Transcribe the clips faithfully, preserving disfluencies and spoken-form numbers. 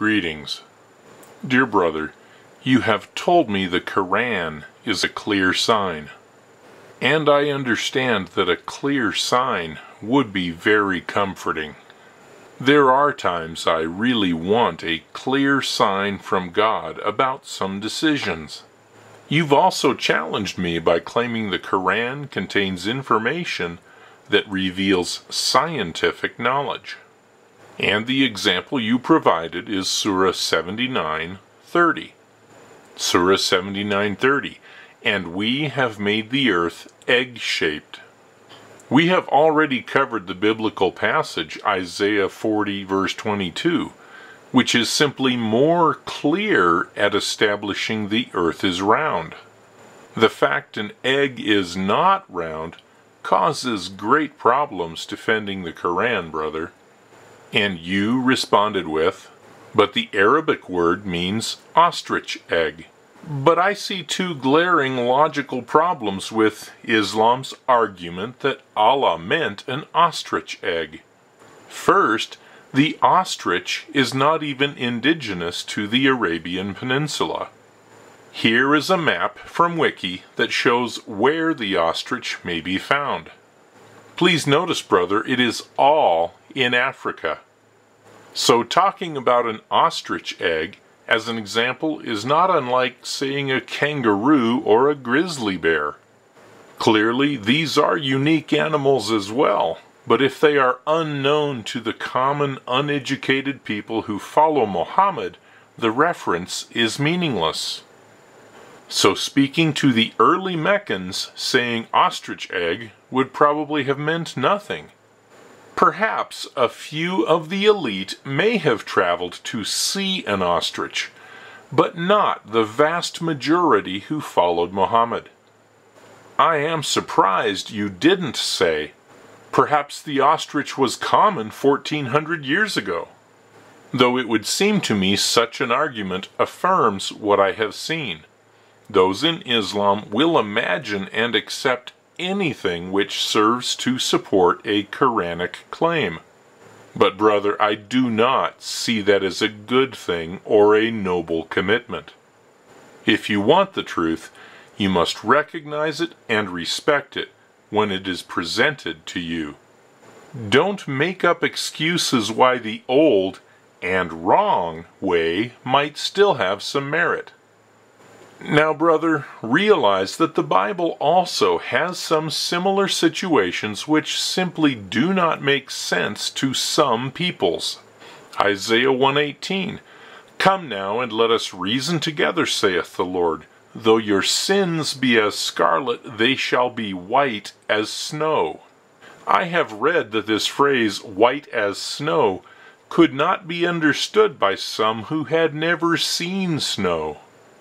Greetings. Dear brother, you have told me the Quran is a clear sign. And I understand that a clear sign would be very comforting. There are times I really want a clear sign from God about some decisions. You've also challenged me by claiming the Quran contains information that reveals scientific knowledge. And the example you provided is Surah seventy-nine thirty. Surah seventy-nine thirty. And we have made the earth egg-shaped. We have already covered the biblical passage Isaiah forty verse twenty-two, which is simply more clear at establishing the earth is round. The fact an egg is not round causes great problems defending the Quran, brother. And you responded with, but the Arabic word means ostrich egg. But I see two glaring logical problems with Islam's argument that Allah meant an ostrich egg. First, the ostrich is not even indigenous to the Arabian Peninsula. Here is a map from Wiki that shows where the ostrich may be found. Please notice, brother, it is all in Africa. So talking about an ostrich egg as an example is not unlike saying a kangaroo or a grizzly bear. Clearly, these are unique animals as well, but if they are unknown to the common uneducated people who follow Mohammed, the reference is meaningless. So speaking to the early Meccans, saying ostrich egg would probably have meant nothing. Perhaps a few of the elite may have traveled to see an ostrich, but not the vast majority who followed Mohammed. I am surprised you didn't say, perhaps the ostrich was common fourteen hundred years ago, though it would seem to me such an argument affirms what I have seen. Those in Islam will imagine and accept anything which serves to support a Quranic claim. But brother, I do not see that as a good thing or a noble commitment. If you want the truth, you must recognize it and respect it when it is presented to you. Don't make up excuses why the old and wrong way might still have some merit. Now, brother, realize that the Bible also has some similar situations which simply do not make sense to some peoples. Isaiah one eighteen, come now and let us reason together, saith the Lord. Though your sins be as scarlet, they shall be white as snow. I have read that this phrase, white as snow, could not be understood by some who had never seen snow.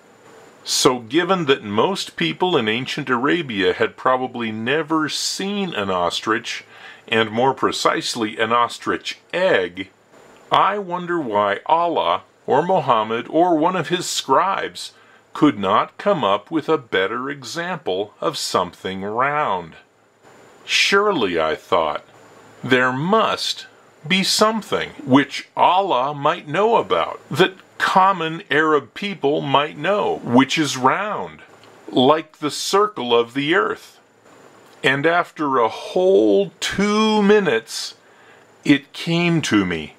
So given that most people in ancient Arabia had probably never seen an ostrich, and more precisely an ostrich egg, I wonder why Allah, or Mohammed, or one of his scribes, could not come up with a better example of something round. Surely, I thought, there must be something which Allah might know about, that common Arab people might know, which is round, like the circle of the earth. And after a whole two minutes, it came to me.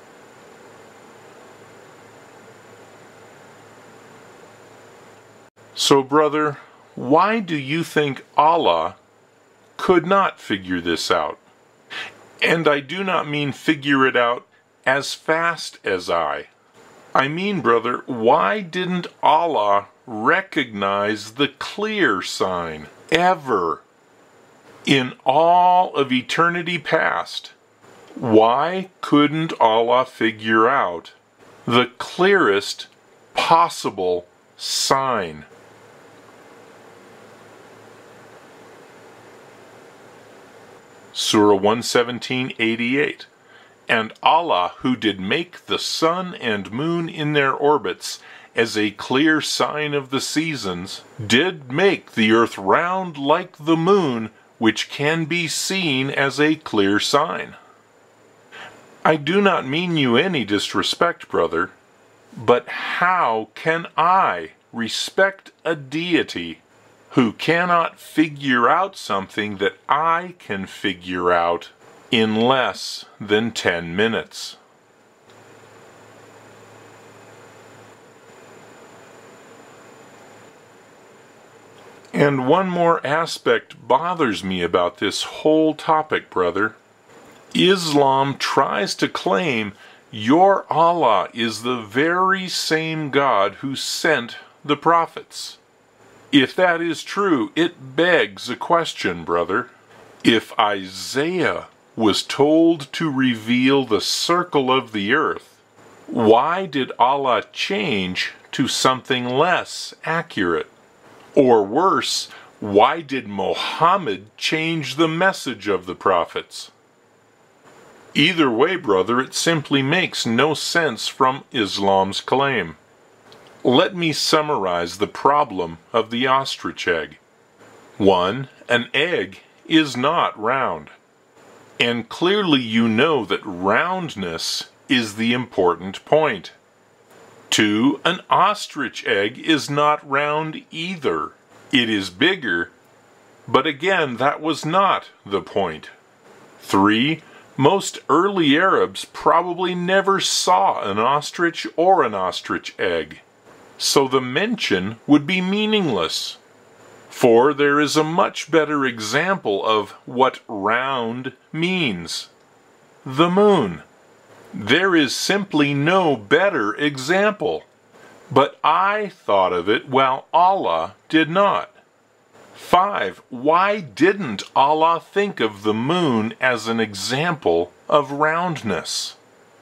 So, brother, why do you think Allah could not figure this out? And I do not mean figure it out as fast as I. I mean, brother, why didn't Allah recognize the clear sign ever in all of eternity past? Why couldn't Allah figure out the clearest possible sign? Surah one seventeen eighty-eight. And Allah, who did make the sun and moon in their orbits as a clear sign of the seasons, did make the earth round like the moon, which can be seen as a clear sign. I do not mean you any disrespect, brother, But how can I respect a deity who cannot figure out something that I can figure out in less than ten minutes? And one more aspect bothers me about this whole topic, brother. Islam tries to claim your Allah is the very same God who sent the prophets. If that is true, it begs a question, brother. If Isaiah was told to reveal the circle of the earth, why did Allah change to something less accurate? Or worse, why did Mohammed change the message of the prophets? Either way, brother, it simply makes no sense from Islam's claim. Let me summarize the problem of the ostrich egg. One, an egg is not round. And clearly you know that roundness is the important point. Two, an ostrich egg is not round either. It is bigger, but again, that was not the point. Three, most early Arabs probably never saw an ostrich or an ostrich egg, so the mention would be meaningless. For there is a much better example of what round means. The moon. There is simply no better example. But I thought of it while Allah did not. Five, why didn't Allah think of the moon as an example of roundness?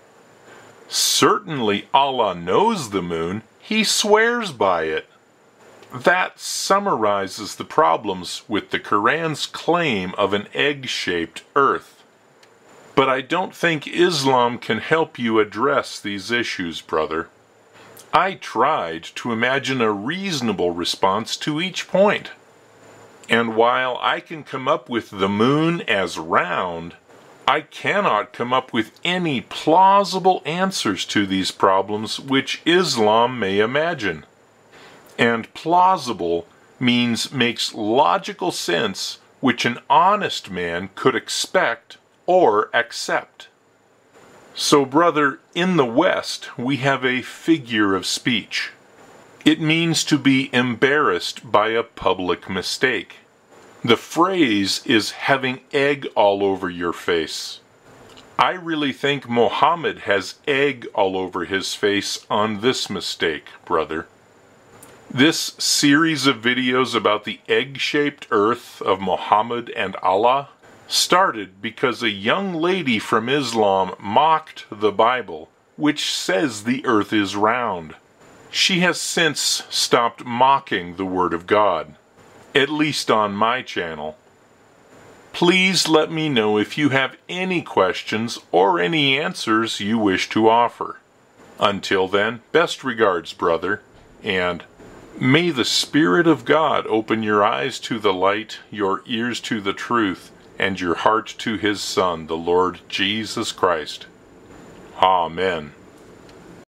Certainly Allah knows the moon. He swears by it. That summarizes the problems with the Quran's claim of an egg-shaped earth. But I don't think Islam can help you address these issues, brother. I tried to imagine a reasonable response to each point. And while I can come up with the moon as round, I cannot come up with any plausible answers to these problems which Islam may imagine. And plausible means makes logical sense which an honest man could expect or accept. So, brother, in the West we have a figure of speech. It means to be embarrassed by a public mistake. The phrase is having egg all over your face. I really think Mohammed has egg all over his face on this mistake, brother. This series of videos about the egg-shaped earth of Mohammed and Allah started because a young lady from Islam mocked the Bible, which says the earth is round. She has since stopped mocking the Word of God, at least on my channel. Please let me know if you have any questions or any answers you wish to offer. Until then, best regards, brother, and may the Spirit of God open your eyes to the light, your ears to the truth, and your heart to His Son, the Lord Jesus Christ. Amen.